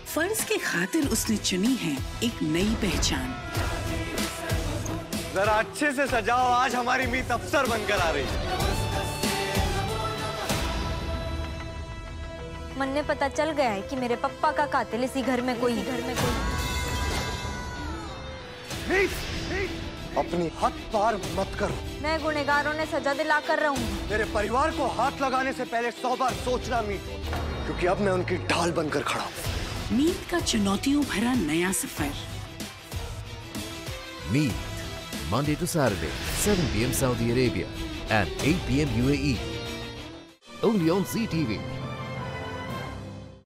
फर्ज के खातिर उसने चुनी है एक नई पहचान। जरा अच्छे से सजाओ, आज हमारी मीत अफसर बनकर आ रही है। मन ने पता चल गया है कि मेरे पप्पा का कातिल इसी घर में कोई अपनी हद पार मत करो। मैं गुनहगारों ने सजा दिला कर रहूंगी। मेरे परिवार को हाथ लगाने से पहले 100 बार सोचना मीत, क्योंकि अब मैं उनकी ढाल बनकर खड़ा हूँ। मीत का चुनौतियों भरा नया सफर। Meet Monday to Saturday, 7 p.m. Saudi Arabia and 8 p.m. UAE. Only on ZTV.